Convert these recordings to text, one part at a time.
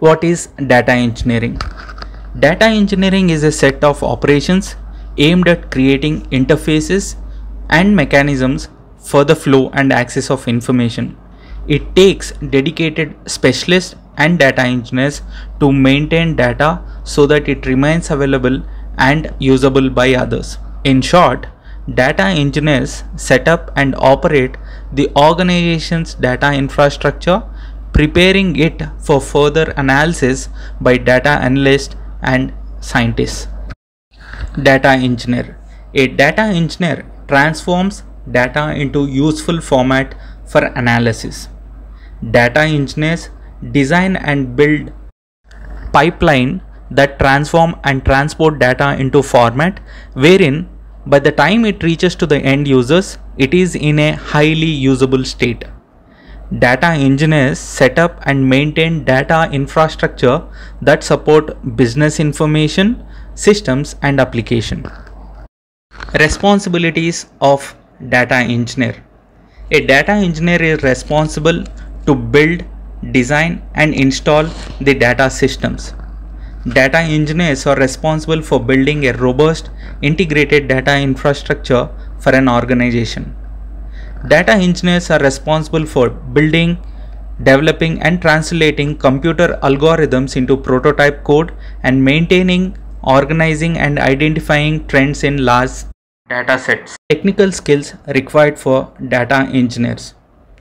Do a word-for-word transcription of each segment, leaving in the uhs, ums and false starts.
What is data engineering? Data engineering is a set of operations aimed at creating interfaces and mechanisms for the flow and access of information. It takes dedicated specialists and data engineers to maintain data so that it remains available and usable by others. In short, data engineers set up and operate the organization's data infrastructure, preparing it for further analysis by data analysts and scientists. Data engineer. A data engineer transforms data into useful format for analysis. Data engineers design and build pipeline that transform and transport data into format wherein by the time it reaches to the end users, it is in a highly usable state. Data engineers set up and maintain data infrastructure that support business information, systems and application. Responsibilities of data engineer. A data engineer is responsible to build, design and install the data systems. Data engineers are responsible for building a robust, integrated data infrastructure for an organization. Data engineers are responsible for building, developing and translating computer algorithms into prototype code and maintaining, organizing and identifying trends in large data sets. Technical skills required for data engineers.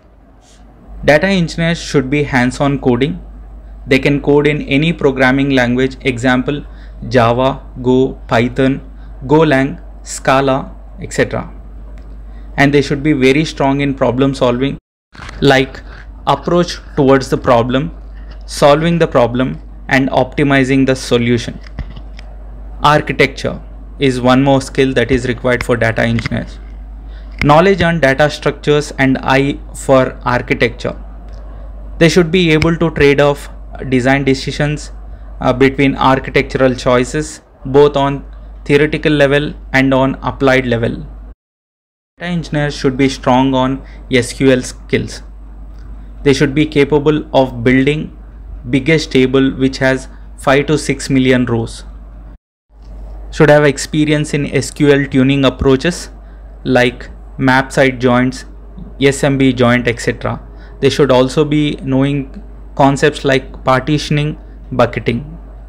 Data engineers should be hands-on coding. They can code in any programming language, example Java, Go, Python, Golang, Scala, et cetera. And they should be very strong in problem solving, like approach towards the problem, solving the problem and optimizing the solution. Architecture is one more skill that is required for data engineers. Knowledge on data structures and eye for architecture. They should be able to trade off design decisions uh, between architectural choices both on theoretical level and on applied level. Data engineers should be strong on S Q L skills. They should be capable of building biggest table which has five to six million rows. Should have experience in S Q L tuning approaches like map side joints, S M B joint, et cetera. They should also be knowing concepts like partitioning, bucketing.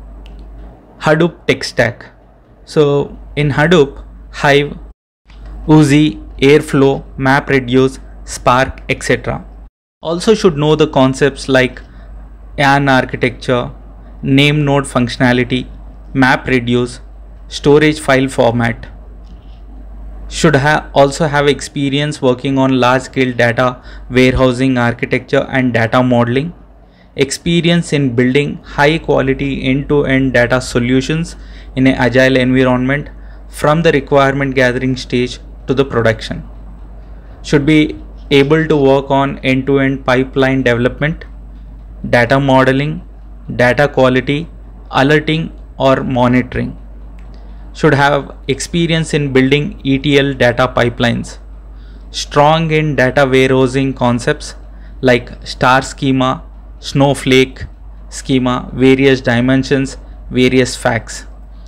Hadoop tech stack. So in Hadoop, Hive, Oozie, Airflow, MapReduce, Spark, et cetera. Also should know the concepts like A N architecture, name node functionality, MapReduce, storage file format. Should have also have experience working on large scale data warehousing architecture and data modeling. Experience in building high quality end-to-end data solutions in an agile environment from the requirement gathering stage to the production. Should be able to work on end-to-end pipeline development, data modeling, data quality, alerting or monitoring. Should have experience in building E T L data pipelines. Strong in data warehousing concepts like star schema, snowflake schema, various dimensions, various facts.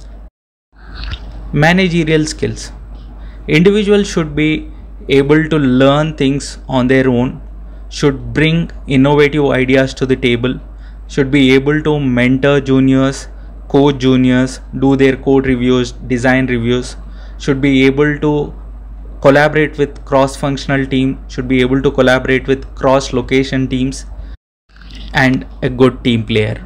Managerial skills. Individuals should be able to learn things on their own, should bring innovative ideas to the table, should be able to mentor juniors, coach juniors, do their code reviews, design reviews, should be able to collaborate with cross-functional team, should be able to collaborate with cross-location teams, and a good team player.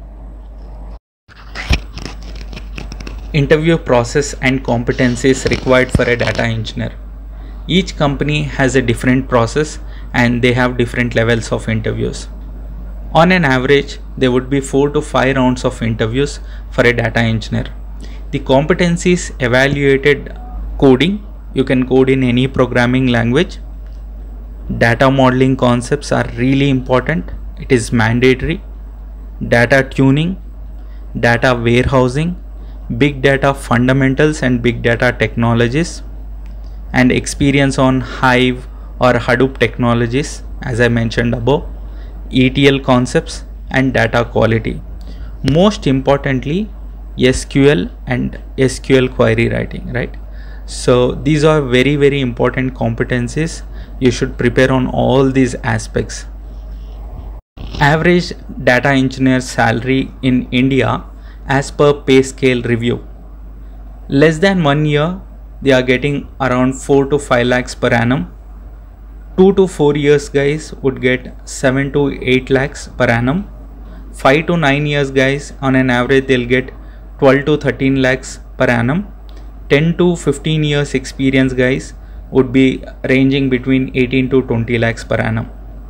Interview process and competencies required for a data engineer. Each company has a different process and they have different levels of interviews. On an average, there would be four to five rounds of interviews for a data engineer. The competencies evaluated: coding, you can code in any programming language. Data modeling concepts are really important, it is mandatory. Data tuning, data warehousing, big data fundamentals and big data technologies, and experience on Hive or Hadoop technologies as I mentioned above. E T L concepts, and data quality. Most importantly, S Q L and S Q L query writing, right? So these are very very important competencies. You should prepare on all these aspects. Average data engineer salary in India as per pay scale review. Less than one year, they are getting around four to five lakhs per annum. Two to four years guys would get seven to eight lakhs per annum. Five to nine years guys, on an average they'll get twelve to thirteen lakhs per annum. ten to fifteen years experience guys would be ranging between eighteen to twenty lakhs per annum.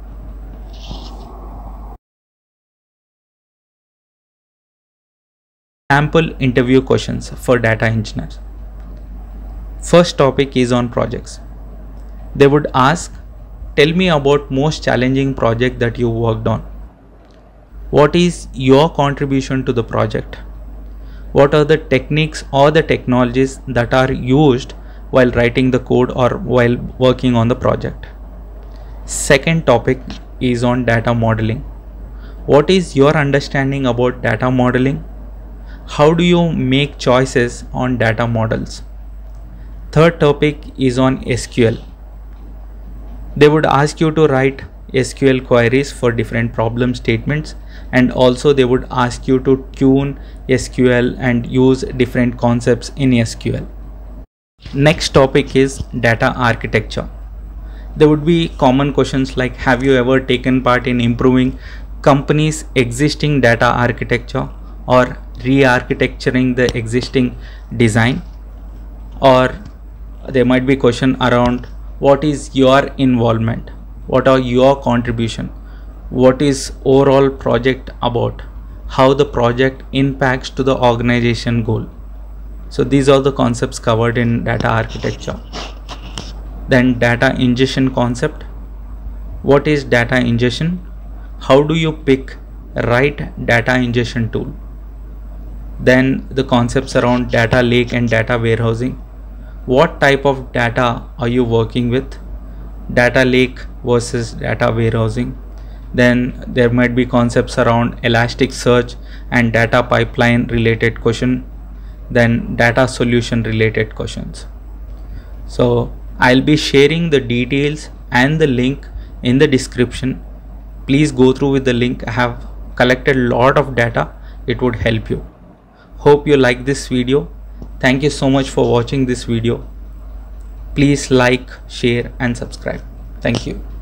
Sample interview questions for data engineers. First topic is on projects. They would ask, tell me about most challenging project that you worked on. What is your contribution to the project? What are the techniques or the technologies that are used while writing the code or while working on the project? Second topic is on data modeling. What is your understanding about data modeling? How do you make choices on data models? Third topic is on S Q L. They would ask you to write S Q L queries for different problem statements, and also they would ask you to tune S Q L and use different concepts in S Q L. Next topic is data architecture. There would be common questions like, have you ever taken part in improving company's existing data architecture or re-architecturing the existing design? Or there might be question around, what is your involvement? What are your contribution? What is overall project about? How the project impacts to the organization goal? So these are the concepts covered in data architecture. Then data ingestion concept. What is data ingestion? How do you pick right data ingestion tool? Then the concepts around data lake and data warehousing. What type of data are you working with? Data lake versus data warehousing. Then there might be concepts around Elasticsearch and data pipeline related question. Then data solution related questions. So I'll be sharing the details and the link in the description. Please go through with the link. I have collected a lot of data. It would help you. Hope you like this video. Thank you so much for watching this video. Please like, share and subscribe. Thank you.